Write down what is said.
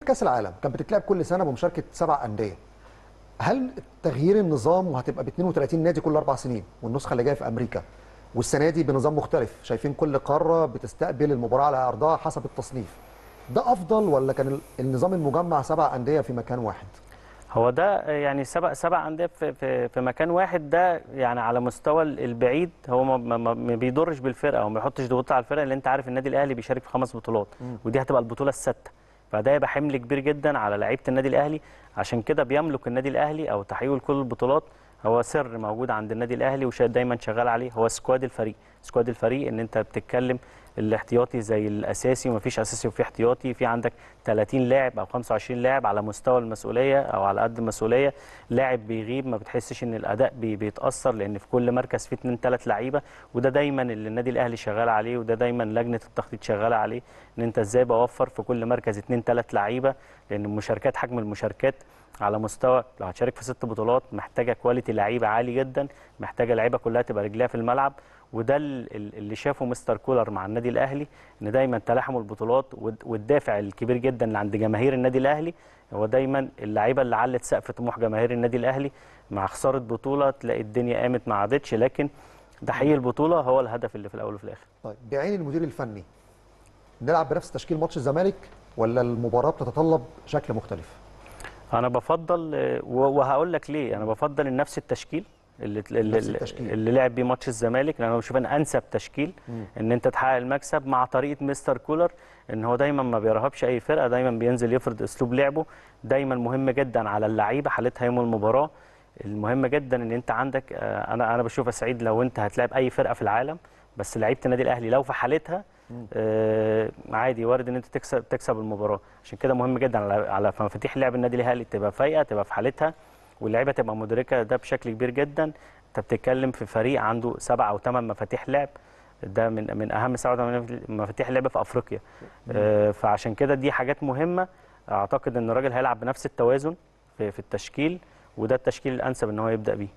كاس العالم كانت بتتلعب كل سنه بمشاركه 7 انديه. هل تغيير النظام وهتبقى ب 32 نادي كل 4 سنين، والنسخه اللي جايه في امريكا، والسنه دي بنظام مختلف، شايفين كل قاره بتستقبل المباراه على ارضها حسب التصنيف، ده افضل ولا كان النظام المجمع 7 انديه في مكان واحد؟ هو ده يعني سبع أندية في مكان واحد، ده يعني على مستوى البعيد هو ما بيضرش بالفرقة وما بيحطش ضغوط على الفرقة، لأن أنت عارف النادي الأهلي بيشارك في 5 بطولات، ودي هتبقى البطولة السادسة. فده يبقى حمل كبير جدا على لعيبة النادي الأهلي. عشان كده بيملك النادي الأهلي أو تحويل كل البطولات هو سر موجود عند النادي الأهلي دايما شغال عليه، هو سكواد الفريق. سكواد الفريق ان انت بتتكلم الاحتياطي زي الاساسي، ومفيش اساسي وفي احتياطي، في عندك 30 لاعب او 25 لاعب على مستوى المسؤوليه او على قد المسؤوليه. لاعب بيغيب ما بتحسش ان الاداء بيتاثر، لان في كل مركز فيه 2 3 لعيبه. وده دايما اللي النادي الاهلي شغال عليه، وده دايما لجنه التخطيط شغاله عليه، ان انت ازاي بوفر في كل مركز 2 3 لعيبه. لان المشاركات، حجم المشاركات على مستوى، لو هتشارك في 6 بطولات محتاجه كواليتي لعيبه عالي جدا، محتاجه لعيبه كلها تبقى رجليها في الملعب. وده اللي شافه مستر كولر مع النادي الاهلي، ان دايما تلاحم البطولات والدافع الكبير جدا اللي عند جماهير النادي الاهلي هو دايما اللعيبه اللي علت سقف طموح جماهير النادي الاهلي. مع خساره بطوله تلاقي الدنيا قامت ما عادتش، لكن تحقيق البطوله هو الهدف اللي في الاول وفي الاخر. طيب بعين المدير الفني، نلعب بنفس تشكيل ماتش الزمالك ولا المباراه بتتطلب شكل مختلف؟ انا بفضل وهقول لك ليه. انا بفضل نفس التشكيل نفس التشكيل اللي لعب بيه ماتش الزمالك، لان انا بشوف ان انسب تشكيل ان انت تحقق المكسب مع طريقه مستر كولر، ان هو دايما ما بيرهبش اي فرقه، دايما بينزل يفرض اسلوب لعبه. دايما مهم جدا على اللعيبه حالتها يوم المباراه. المهم جدا ان انت عندك انا بشوف يا سعيد، لو انت هتلاعب اي فرقه في العالم بس لعيبه النادي الاهلي لو في حالتها عادي، وارد ان انت تكسب المباراه. عشان كده مهم جدا على مفاتيح لعب النادي الاهلي تبقى فايقه، تبقى في حالتها، واللعيبه تبقى مدركه ده بشكل كبير جدا. انت بتتكلم في فريق عنده 7 أو 8 مفاتيح لعب، ده من اهم 7 أو 8 مفاتيح لعب في افريقيا. فعشان كده دي حاجات مهمه. اعتقد ان الراجل هيلعب بنفس التوازن في التشكيل، وده التشكيل الانسب ان هو يبدا بيه.